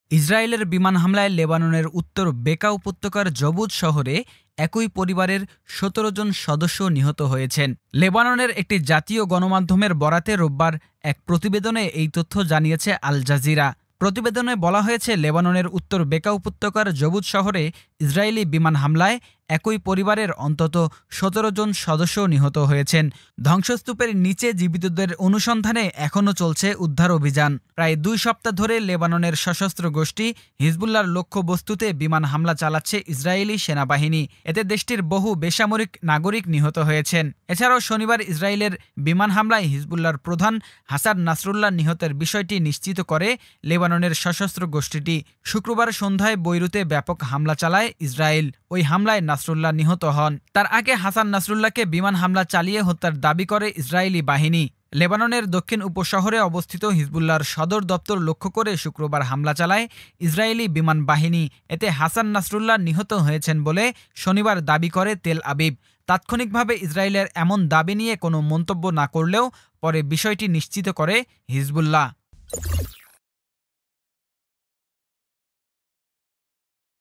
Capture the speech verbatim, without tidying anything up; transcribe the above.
ইসরায়েলের বিমান হামলায় লেবাননের উত্তর বেকা উপত্যকার জবুদ শহরে একই পরিবারের সতেরো জন সদস্য নিহত হয়েছেন। লেবাননের একটি জাতীয় গণমাধ্যমের বরাতে রোববার এক প্রতিবেদনে এই তথ্য জানিয়েছে আল জাজিরা। প্রতিবেদনে বলা হয়েছে, লেবাননের উত্তর বেকা উপত্যকার জবুদ শহরে ইসরায়েলি বিমান হামলায় একই পরিবারের অন্তত সতেরো জন সদস্য নিহত হয়েছেন। ধ্বংসস্তূপের নিচে জীবিতদের অনুসন্ধানে এখনও চলছে উদ্ধার অভিযান। প্রায় দুই সপ্তাহ ধরে লেবাননের সশস্ত্র গোষ্ঠী হিজবুল্লাহর লক্ষ্যবস্তুতে বিমান হামলা চালাচ্ছে ইসরায়েলি সেনাবাহিনী। এতে দেশটির বহু বেসামরিক নাগরিক নিহত হয়েছেন। এছাড়াও শনিবার ইসরায়েলের বিমান হামলায় হিজবুল্লাহর প্রধান হাসান নাসরুল্লাহ নিহতের বিষয়টি নিশ্চিত করে লেবাননের সশস্ত্র গোষ্ঠীটি। শুক্রবার সন্ধ্যায় বৈরুতে ব্যাপক হামলা চালায় ইসরায়েল। ওই হামলায় নাসরুল্লাহ নিহত হন। তার আগে হাসান নাসরুল্লাহকে বিমান হামলা চালিয়ে হত্যার দাবি করে ইসরায়েলি বাহিনী। লেবাননের দক্ষিণ উপশহরে অবস্থিত হিজবুল্লাহর সদর দপ্তর লক্ষ্য করে শুক্রবার হামলা চালায় ইসরায়েলি বিমান বাহিনী। এতে হাসান নাসরুল্লাহ নিহত হয়েছেন বলে শনিবার দাবি করে তেল আবিব। তাৎক্ষণিকভাবে ইসরায়েলের এমন দাবি নিয়ে কোনো মন্তব্য না করলেও পরে বিষয়টি নিশ্চিত করে হিজবুল্লাহ।